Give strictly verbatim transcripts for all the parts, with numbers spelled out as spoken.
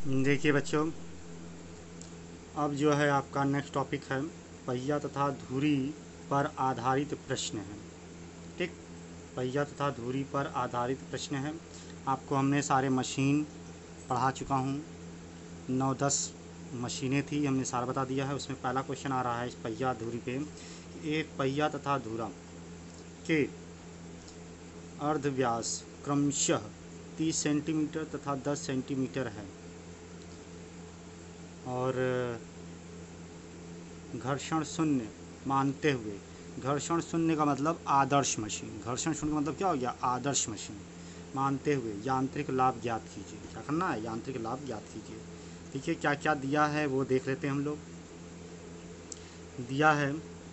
देखिए बच्चों, अब जो है आपका नेक्स्ट टॉपिक है पहिया तथा धुरी पर आधारित प्रश्न है। ठीक, पहिया तथा धुरी पर आधारित प्रश्न है। आपको हमने सारे मशीन पढ़ा चुका हूँ, नौ दस मशीनें थी, हमने सारा बता दिया है। उसमें पहला क्वेश्चन आ रहा है इस पहिया धुरी पे, एक पहिया तथा धुरा के अर्धव्यास क्रमशः तीस सेंटीमीटर तथा दस सेंटीमीटर है और घर्षण शून्य मानते हुए, घर्षण शून्य का मतलब आदर्श मशीन, घर्षण शून्य का मतलब क्या हो गया, आदर्श मशीन मानते हुए यांत्रिक लाभ ज्ञात कीजिए। क्या करना है, यांत्रिक लाभ ज्ञात कीजिए। देखिए क्या क्या दिया है वो देख लेते हैं हम लोग। दिया है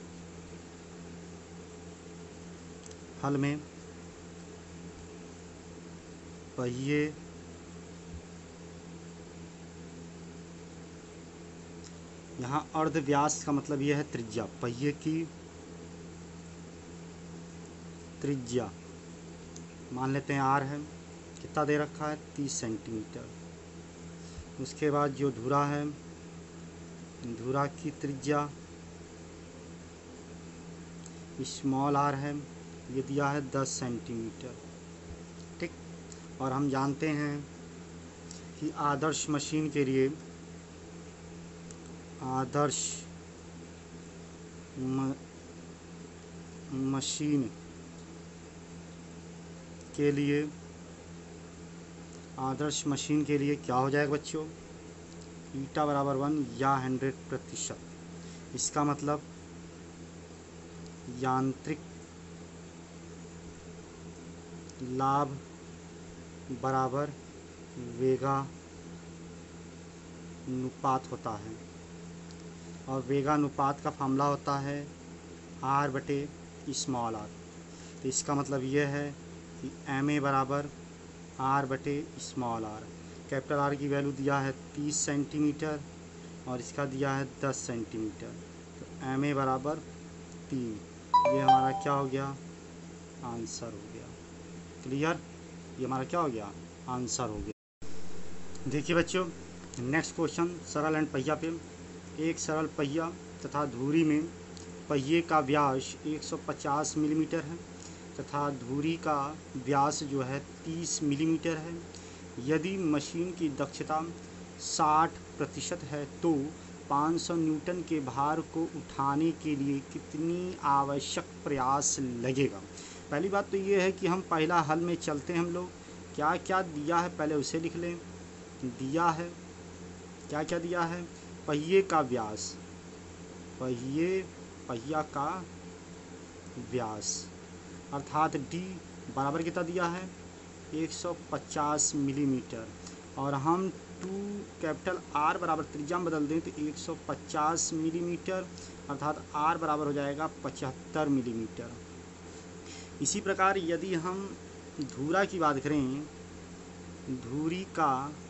हल में पहिए यहाँ अर्धव्यास का मतलब यह है त्रिज्या, पहिए की त्रिज्या मान लेते हैं आर है, कितना दे रखा है, तीस सेंटीमीटर। उसके बाद जो धुरा है, धुरा की त्रिज्या स्मॉल आर है, ये दिया है दस सेंटीमीटर। ठीक, और हम जानते हैं कि आदर्श मशीन के लिए, आदर्श म, मशीन के लिए आदर्श मशीन के लिए क्या हो जाएगा बच्चों, ईटा बराबर वन या हंड्रेड प्रतिशत। इसका मतलब यांत्रिक लाभ बराबर वेगानुपात होता है, और वेगानुपात का फार्मूला होता है आर बटे स्मॉल आर। तो इसका मतलब यह है कि एम ए बराबर आर बटे स्मॉल आर। कैपिटल आर की वैल्यू दिया है तीस सेंटीमीटर और इसका दिया है दस सेंटीमीटर, तो एम ए बराबर तीन। ये हमारा क्या हो गया, आंसर हो गया। क्लियर, ये हमारा क्या हो गया, आंसर हो गया। देखिए बच्चों, नेक्स्ट क्वेश्चन सरल एंड पहिया पे। एक सरल पहिया तथा धुरी में पहिए का व्यास एक सौ पचास मिलीमीटर है तथा धुरी का व्यास जो है तीस मिलीमीटर है। यदि मशीन की दक्षता साठ प्रतिशत है तो पाँच सौ न्यूटन के भार को उठाने के लिए कितनी आवश्यक प्रयास लगेगा। पहली बात तो ये है कि हम पहला हल में चलते हैं। हम लोग क्या क्या दिया है पहले उसे लिख लें। दिया है, क्या क्या दिया है, पहिए का व्यास, पहिए पहिया का व्यास अर्थात डी बराबर कितना दिया है, एक सौ पचास मिलीमीटर, और हम टू कैपिटल आर बराबर त्रिज्या में बदल दें तो एक सौ पचास मिलीमीटर अर्थात आर बराबर हो जाएगा पचहत्तर मिलीमीटर। इसी प्रकार यदि हम धुरा की बात करें, धुरी का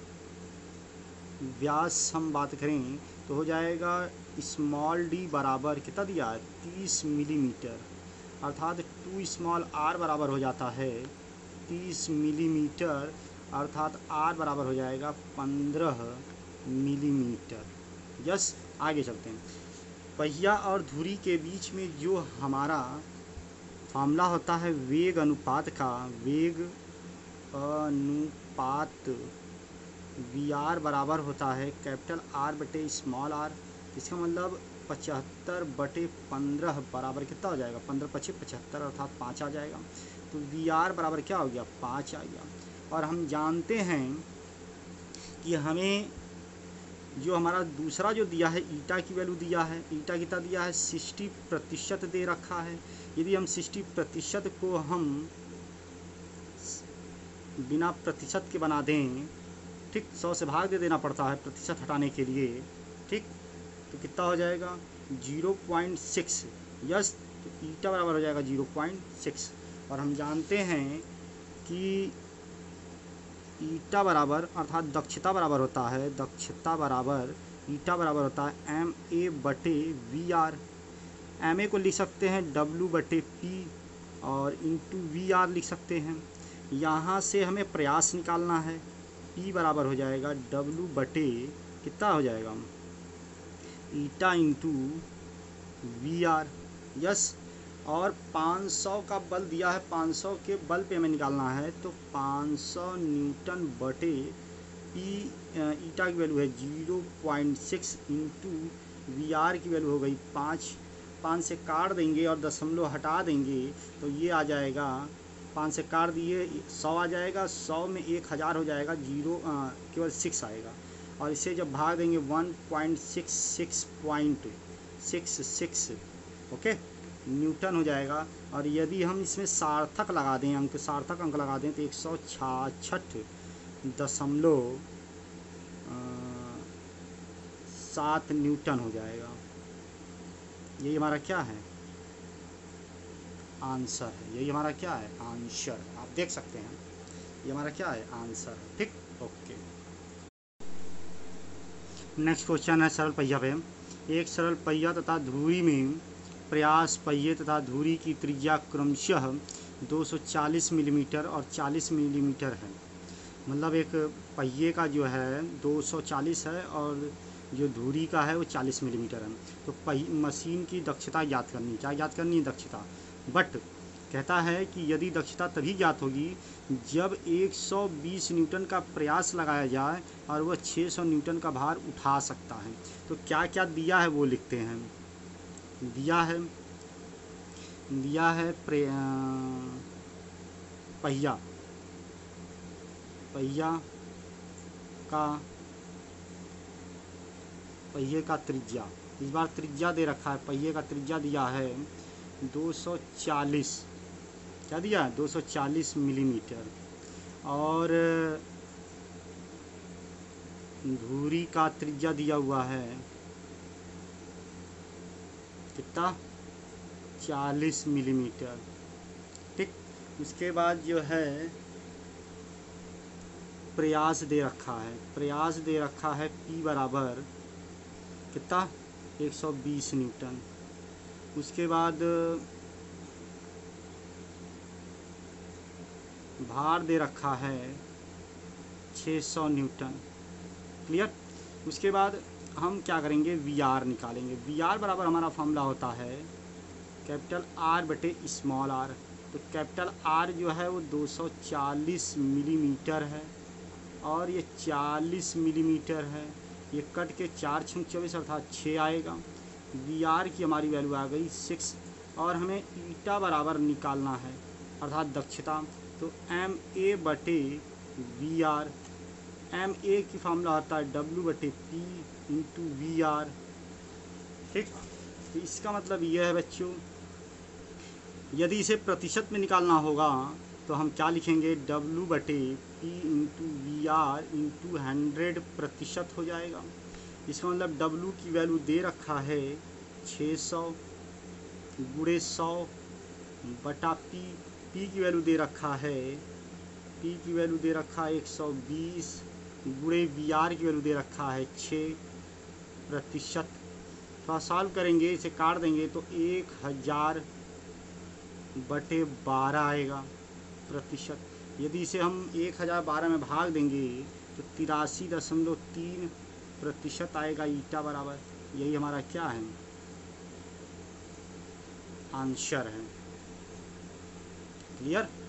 व्यास हम बात करें तो हो जाएगा स्मॉल डी बराबर कितना दिया है, तीस मिलीमीटर, अर्थात टू स्मॉल आर बराबर हो जाता है तीस मिलीमीटर, अर्थात आर बराबर हो जाएगा पंद्रह मिलीमीटर। यस, आगे चलते हैं। पहिया और धुरी के बीच में जो हमारा फार्मूला होता है वेग अनुपात का, वेग अनुपात वी आर बराबर होता है कैपिटल आर बटे स्मॉल आर। इसका मतलब पचहत्तर बटे पंद्रह बराबर कितना हो जाएगा, पंद्रह पच्चीस पचहत्तर अर्थात पाँच आ जाएगा। तो वी आर बराबर क्या हो गया, पाँच आ गया। और हम जानते हैं कि हमें जो हमारा दूसरा जो दिया है ईटा की वैल्यू दिया है, ईटा कितना दिया है, साठ प्रतिशत दे रखा है। यदि हम साठ प्रतिशत को हम बिना प्रतिशत के बना दें, ठीक, सौ से भाग दे देना पड़ता है प्रतिशत हटाने के लिए, ठीक, तो कितना हो जाएगा, जीरो पॉइंट सिक्स। यस, तो ईटा बराबर हो जाएगा जीरो पॉइंट सिक्स। और हम जानते हैं कि ईटा बराबर अर्थात दक्षता बराबर होता है, दक्षता बराबर ईटा बराबर होता है एम ए बटे वी आर। एम ए को लिख सकते हैं डब्ल्यू बटे पी और इंटू वी आर लिख सकते हैं। यहाँ से हमें प्रयास निकालना है, P बराबर हो जाएगा W बटे कितना हो जाएगा eta into V R. Yes, और पाँच सौ का बल दिया है, पाँच सौ के बल पे हमें निकालना है, तो पाँच सौ न्यूटन बटे पी ईटा की वैल्यू है zero point six into V R की वैल्यू हो गई पाँच। पाँच से काट देंगे और दशमलव हटा देंगे तो ये आ जाएगा, पाँच से काट दिए सौ आ जाएगा, सौ में एक हज़ार हो जाएगा, जीरो केवल सिक्स आएगा, और इसे जब भाग देंगे one point six six point six six okay newton हो जाएगा। और यदि हम इसमें सार्थक लगा दें, अंक सार्थक अंक लगा दें तो एक सौ छाछठ दशमलव सात न्यूटन हो जाएगा। यही हमारा क्या है आंसर है, यही हमारा क्या है आंसर, आप देख सकते हैं ये हमारा क्या है आंसर है। ठीक, ओके। नेक्स्ट क्वेश्चन है सरल पहिया पे। एक सरल पहिया तथा धुरी में प्रयास पहिए तथा धुरी की त्रिज्या क्रमशः दो सौ चालीस मिलीमीटर और चालीस मिलीमीटर है। मतलब एक पहिए का जो है दो सौ चालीस है और जो धुरी का है वो चालीस मिलीमीटर है। तो पही मशीन की दक्षता ज्ञात करनी, क्या ज्ञात करनी है दक्षता, बट कहता है कि यदि दक्षता तभी ज्ञात होगी जब एक सौ बीस न्यूटन का प्रयास लगाया जाए और वह छह सौ न्यूटन का भार उठा सकता है। तो क्या क्या दिया है वो लिखते हैं। दिया है दिया है पहिया पहिया का पहिए का त्रिज्या, इस बार त्रिज्या दे रखा है, पहिए का त्रिज्या दिया है दो सौ चालीस, क्या दिया है दो सौ चालीस मिलीमीटर, और धुरी का त्रिज्या दिया हुआ है कितना चालीस मिलीमीटर। ठीक, उसके बाद जो है प्रयास दे रखा है, प्रयास दे रखा है P बराबर कितना एक सौ बीस न्यूटन। उसके बाद भार दे रखा है छह सौ न्यूटन। क्लियर। उसके बाद हम क्या करेंगे वी आर निकालेंगे। वी आर बराबर हमारा फॉर्मूला होता है कैपिटल आर बटे स्मॉल आर। तो कैपिटल आर जो है वो दो सौ चालीस मिलीमीटर है और ये चालीस मिलीमीटर है, ये कट के चार छः चौबीस अर्थात छः आएगा। वी आर की हमारी वैल्यू आ गई सिक्स, और हमें ईटा बराबर निकालना है अर्थात दक्षता। तो एम ए बटे वी आर, एम ए की फार्मूला होता है डब्ल्यू बटे पी इंटू वी आर। ठीक, तो इसका मतलब यह है बच्चों, यदि इसे प्रतिशत में निकालना होगा तो हम क्या लिखेंगे डब्ल्यू बटे P into V R into hundred प्रतिशत हो जाएगा। इसका मतलब डब्ल्यू की वैल्यू दे रखा है छः सौ गुणे सौ बटा पी, पी की वैल्यू दे रखा है पी की वैल्यू दे रखा है एक सौ बीस गुणे वी आर की वैल्यू दे रखा है छः प्रतिशत। थोड़ा सॉल्व करेंगे, इसे काट देंगे तो एक हज़ार बटे बारह आएगा प्रतिशत। यदि इसे हम एक हज़ार बारह में भाग देंगे तो तिरासी दशमलव तीन प्रतिशत आएगा ईटा बराबर। यही हमारा क्या है आंसर है। क्लियर।